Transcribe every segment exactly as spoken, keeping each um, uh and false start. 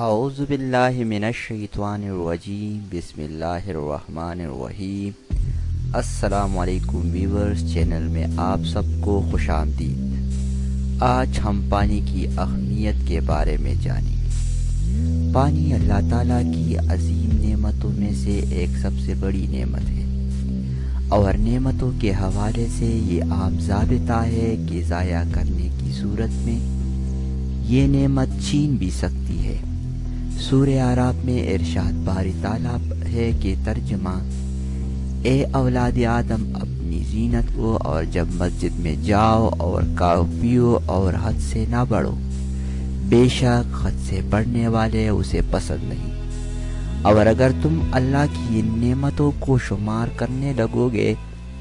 اعوذ باللہ من الشیطان الرجیم، بسم اللہ الرحمن الرحیم۔ السلام علیکم ویورز، چینل میں آپ سب کو خوش آمدید۔ آج ہم پانی کی اہمیت کے بارے میں جانیں گے۔ پانی اللہ تعالیٰ کی عظیم نعمتوں میں سے ایک سب سے بڑی نعمت ہے، اور نعمتوں کے حوالے سے یہ عام ضابطہ ہے کہ ضائع کرنے کی صورت میں یہ نعمت چھین بھی سکتی ہے۔ سورہ اعراف میں ارشاد باری تعالیٰ ہے کہ ترجمہ: اے اولاد آدم، اپنی زینت کو اور جب مسجد میں جاؤ اور کھاؤ پیو اور حد سے نہ بڑھو، بے شک حد سے بڑھنے والے اسے پسند نہیں۔ اور اگر تم اللہ کی ان نعمتوں کو شمار کرنے لگو گے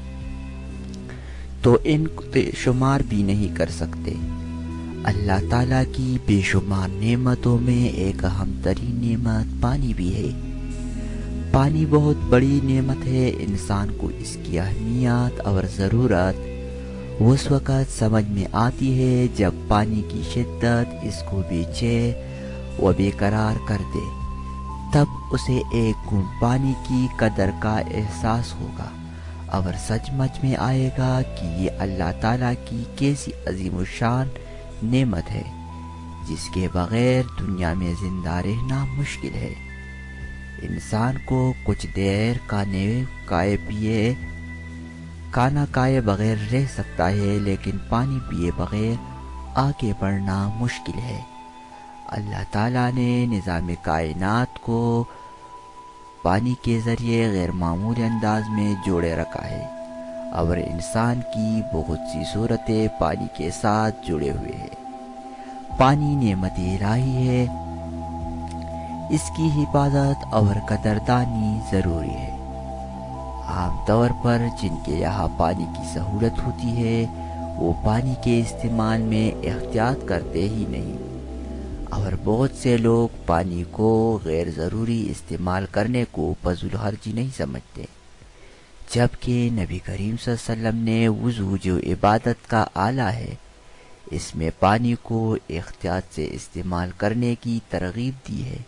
تو ان کو شمار بھی نہیں کر سکتے۔ اللہ تعالیٰ کی بے شمار نعمتوں میں ایک اہم ترین نعمت پانی بھی ہے۔ پانی بہت بڑی نعمت ہے۔ انسان کو اس کی اہمیت اور ضرورت اس وقت سمجھ میں آتی ہے جب پانی کی شدت اس کو بے چین و بے قرار کر دے، تب اسے ایک گھونٹ پانی کی قدر کا احساس ہوگا اور سمجھ میں آئے گا کہ یہ اللہ تعالیٰ کی کیسی عظیم الشان نعمت ہے جس کے بغیر دنیا میں زندہ رہنا مشکل ہے۔ انسان کو کچھ دیر کھانے کھائے پیے کھانا کھائے بغیر رہ سکتا ہے، لیکن پانی پیے بغیر آگے بڑھنا مشکل ہے۔ اللہ تعالیٰ نے نظام کائنات کو پانی کے ذریعے غیر معمولی انداز میں جوڑے رکھا ہے، اور انسان کی بہت سی صورتیں پانی کے ساتھ جڑے ہوئے ہیں۔ پانی نعمت الہی ہے، اس کی حفاظت اور قدردانی ضروری ہے۔ عام طور پر جن کے یہاں پانی کی سہولت ہوتی ہے وہ پانی کے استعمال میں احتیاط کرتے ہی نہیں، اور بہت سے لوگ پانی کو غیر ضروری استعمال کرنے کو فضول خرچی نہیں سمجھتے، جبکہ نبی کریم صلی اللہ علیہ وسلم نے وضو جو عبادت کا آلہ ہے، اس میں پانی کو احتیاط سے استعمال کرنے کی ترغیب دی ہے۔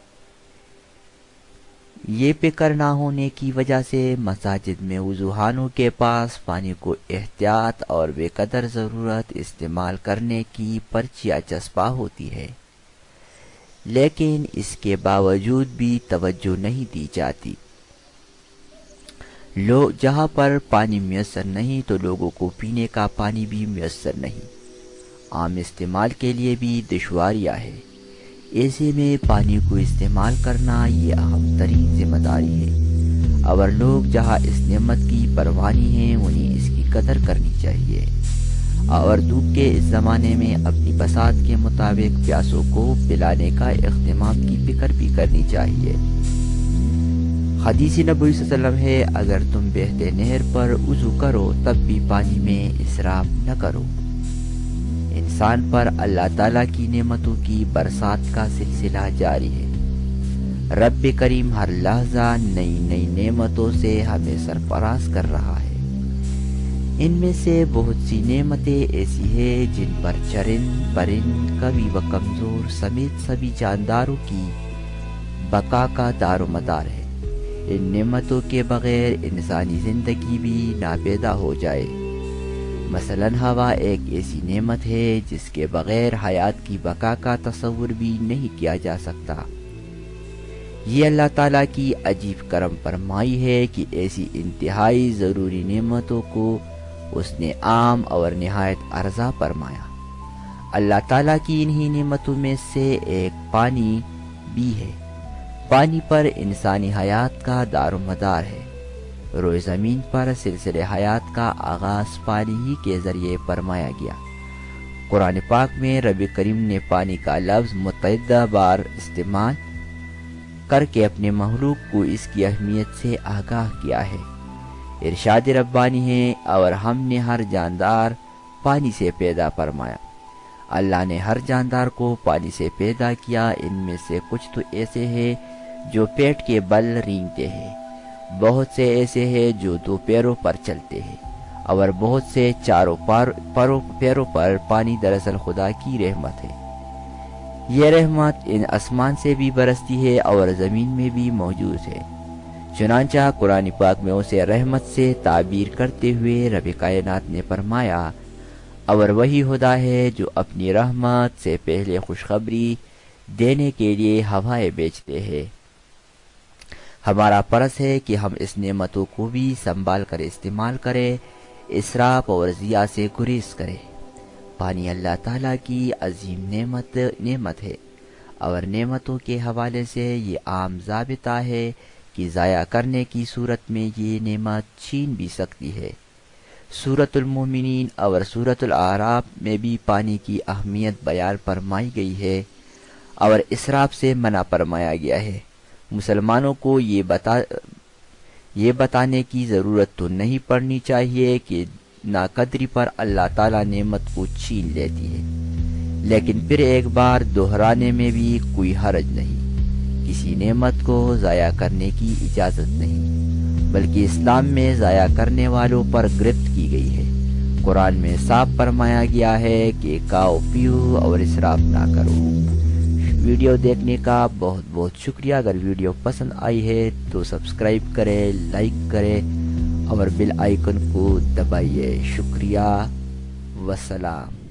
یہ فکر نہ ہونے کی وجہ سے مساجد میں وضو خانوں کے پاس پانی کو احتیاط اور بے قدر ضرورت استعمال کرنے کی پرچیاں چسپاں ہوتی ہے، لیکن اس کے باوجود بھی توجہ نہیں دی جاتی۔ لوگ جہاں پر پانی میسر نہیں تو لوگوں کو پینے کا پانی بھی میسر نہیں، عام استعمال کے لیے بھی دشواریاں ہیں۔ ایسے میں پانی کو استعمال کرنا یہ اہم ترین ذمہ داری ہے، اور لوگ جہاں اس نعمت کی پروانی ہیں انہیں اس کی قدر کرنی چاہیے، اور دھوپ کے اس زمانے میں اپنی بساط کے مطابق پیاسوں کو پلانے کا اہتمام کی فکر بھی کرنی چاہیے۔ حدیث نبوی صلی اللہ علیہ وسلم ہے، اگر تم بہتے نہر پر وضو کرو تب بھی پانی میں اسراف نہ کرو۔ انسان پر اللہ تعالیٰ کی نعمتوں کی برسات کا سلسلہ جاری ہے۔ رب کریم ہر لحظہ نئی نئی نعمتوں سے ہمیں سرفراز کر رہا ہے۔ ان میں سے بہت سی نعمتیں ایسی ہیں جن پر چرند پرند کبھی و کمزور سمیت سبھی جانداروں کی بقا کا دار و مدار ہے۔ ان نعمتوں کے بغیر انسانی زندگی بھی ناپیدا ہو جائے۔ مثلاً ہوا ایک ایسی نعمت ہے جس کے بغیر حیات کی بقا کا تصور بھی نہیں کیا جا سکتا۔ یہ اللہ تعالیٰ کی عجیب کرم فرمائی ہے کہ ایسی انتہائی ضروری نعمتوں کو اس نے عام اور نہایت ارزاں فرمایا۔ اللہ تعالیٰ کی انہی نعمتوں میں سے ایک پانی بھی ہے۔ پانی پر انسانی حیات کا دار و مدار ہے۔ روئے زمین پر سلسلہ حیات کا آغاز پانی ہی کے ذریعے فرمایا گیا۔ قرآن پاک میں رب کریم نے پانی کا لفظ متعدد بار استعمال کر کے اپنے مخلوق کو اس کی اہمیت سے آگاہ کیا ہے۔ ارشاد ربانی ہے، اور ہم نے ہر جاندار پانی سے پیدا فرمایا۔ اللہ نے ہر جاندار کو پانی سے پیدا کیا۔ ان میں سے کچھ تو ایسے ہیں جو پیٹ کے بل رینگتے ہیں، بہت سے ایسے ہیں جو دو پیروں پر چلتے ہیں، اور بہت سے چاروں پیروں پر۔ پانی دراصل خدا کی رحمت ہے۔ یہ رحمت ان آسمان سے بھی برستی ہے اور زمین میں بھی موجود ہے۔ چنانچہ قرآن پاک میں اسے رحمت سے تعبیر کرتے ہوئے رب کائنات نے فرمایا، اور وہی خدا ہے جو اپنی رحمت سے پہلے خوشخبری دینے کے لیے ہوائیں بیچتے ہیں۔ ہمارا فرض ہے کہ ہم اس نعمتوں کو بھی سنبھال کر استعمال کریں، اسراف اور ضیاع سے گریز کریں۔ پانی اللہ تعالیٰ کی عظیم نعمت نعمت ہے، اور نعمتوں کے حوالے سے یہ عام ضابطہ ہے کہ ضائع کرنے کی صورت میں یہ نعمت چھین بھی سکتی ہے۔ سورۃ المومنین اور سورۃ الاعراف میں بھی پانی کی اہمیت بیان فرمائی گئی ہے اور اسراف سے منع فرمایا گیا ہے۔ مسلمانوں کو یہ بتا یہ بتانے کی ضرورت تو نہیں پڑنی چاہیے کہ ناقدری پر اللہ تعالیٰ نعمت کو چھین لیتی ہے، لیکن پھر ایک بار دہرانے میں بھی کوئی حرج نہیں۔ کسی نعمت کو ضائع کرنے کی اجازت نہیں، بلکہ اسلام میں ضائع کرنے والوں پر گرفت کی گئی ہے۔ قرآن میں صاف فرمایا گیا ہے کہ کھاؤ پیو اور اسراف نہ کرو۔ ویڈیو دیکھنے کا بہت بہت شکریہ۔ اگر ویڈیو پسند آئی ہے تو سبسکرائب کریں، لائک کریں اور بیل آئیکن کو دبائیے۔ شکریہ، والسلام۔